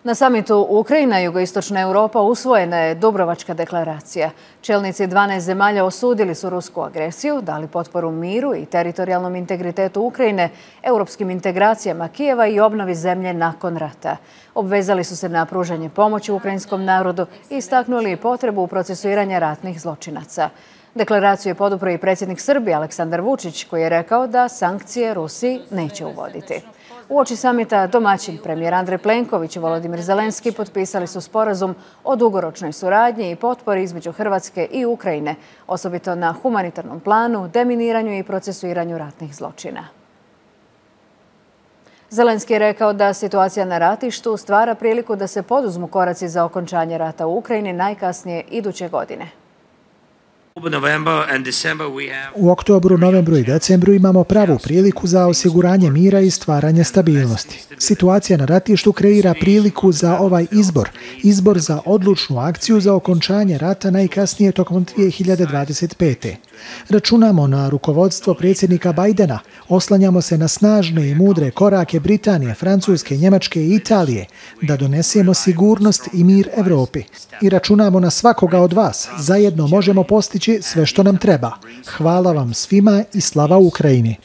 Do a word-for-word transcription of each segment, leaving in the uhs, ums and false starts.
Na samitu Ukrajina i jugoistočna Europa usvojena je Dubrovačka deklaracija. Čelnici dvanaest zemalja osudili su rusku agresiju, dali potporu miru i teritorijalnom integritetu Ukrajine, europskim integracijama Kijeva i obnovi zemlje nakon rata. Obvezali su se na pružanje pomoći ukrajinskom narodu i istaknuli potrebu procesuiranja ratnih zločinaca. Deklaraciju je podupro i predsjednik Srbije Aleksandar Vučić, koji je rekao da sankcije Rusiji neće uvoditi. Uoči samita domaćin premijer Andrej Plenković i Volodimir Zelenski potpisali su sporazum o dugoročnoj suradnji i potpori između Hrvatske i Ukrajine, osobito na humanitarnom planu, deminiranju i procesuiranju ratnih zločina. Zelenski je rekao da situacija na ratištu stvara priliku da se poduzmu koraci za okončanje rata u Ukrajini najkasnije iduće godine. U oktobru, novembru i decembru imamo pravu priliku za osiguranje mira i stvaranje stabilnosti. Situacija na ratištu kreira priliku za ovaj izbor, izbor za odlučnu akciju za okončanje rata najkasnije tokom dvije hiljade dvadeset pete. Računamo na rukovodstvo predsjednika Bajdena, oslanjamo se na snažne i mudre korake Britanije, Francuske, Njemačke i Italije da donesemo sigurnost i mir Evropi. I računamo na svakoga od vas, zajedno možemo postići sve što nam treba. Hvala vam svima i slava Ukrajini.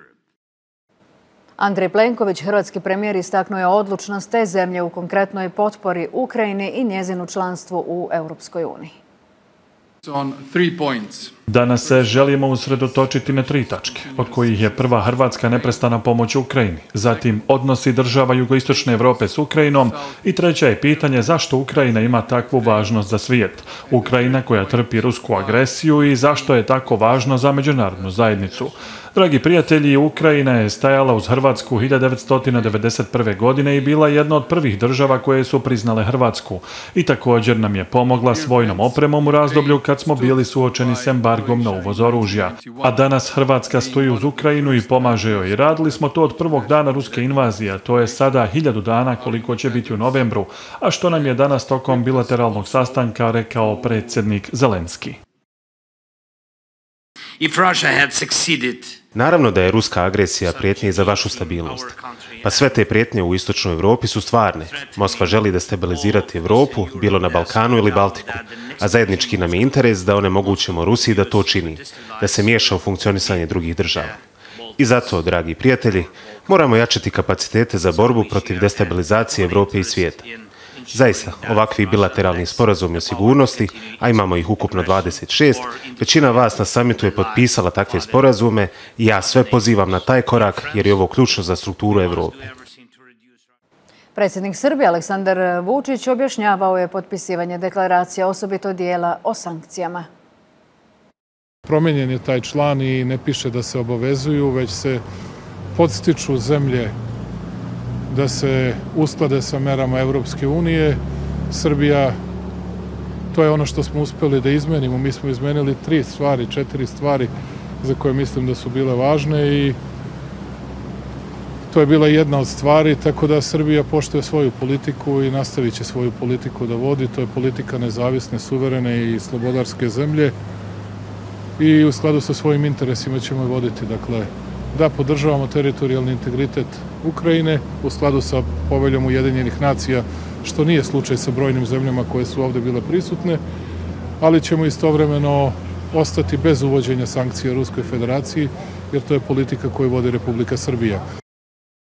Andrej Plenković, hrvatski premijer, istaknuo je odlučnost te zemlje u konkretnoj potpori Ukrajini i njezinu članstvu u Europskoj uniji. Danas se želimo usredotočiti na tri tačke, od kojih je prva Hrvatska neprestana pomoć Ukrajini, zatim odnosi država jugoistočne Evrope s Ukrajinom i treća je pitanje zašto Ukrajina ima takvu važnost za svijet. Ukrajina koja trpi rusku agresiju i zašto je tako važno za međunarodnu zajednicu. Dragi prijatelji, Ukrajina je stajala uz Hrvatsku hiljadu devetsto devedeset prve. godine i bila jedna od prvih država koje su priznale Hrvatsku i također nam je pomogla s vojnom opremom u razdoblju kad smo bili suočeni s embargom na uvoz oružja. A danas Hrvatska stoji uz Ukrajinu i pomaže joj i radili smo to od prvog dana ruske invazije, to je sada hiljadu dana koliko će biti u novembru, a što nam je danas tokom bilateralnog sastanka rekao predsjednik Zelenski. Naravno da je ruska agresija prijetnja za vašu stabilnost. Pa sve te prijetnje u istočnoj Evropi su stvarne. Moskva želi destabilizirati Evropu, bilo na Balkanu ili Baltiku, a zajednički nam je interes da onemogućimo Rusiji da to čini, da se miješa u funkcionisanje drugih država. I zato, dragi prijatelji, moramo jačati kapacitete za borbu protiv destabilizacije Evrope i svijeta. Zaista, ovakvi bilateralni sporazumi o sigurnosti, a imamo ih ukupno dvadeset šest, većina vas na samitu je potpisala takve sporazume i ja sve pozivam na taj korak jer je ovo ključno za strukturu Evrope. Predsjednik Srbije Aleksandar Vučić objašnjavao je potpisivanje deklaracija, osobito dijela o sankcijama. Promijenjen je taj član i ne piše da se obavezuju, već se podstiču zemlje da se usklade sa merama Evropske unije. Srbija, to je ono što smo uspjeli da izmenimo. Mi smo izmenili tri stvari, četiri stvari za koje mislim da su bile važne i to je bila jedna od stvari, tako da Srbija poštuje svoju politiku i nastavit će svoju politiku da vodi. To je politika nezavisne, suverene i slobodarske zemlje i u skladu sa svojim interesima ćemo je voditi. Dakle, da podržavamo teritorijalni integritet Ukrajine u skladu sa poveljom Ujedinjenih nacija, što nije slučaj sa brojnim zemljama koje su ovdje bile prisutne, ali ćemo istovremeno ostati bez uvođenja sankcija Ruskoj federaciji, jer to je politika koju vodi Republika Srbija.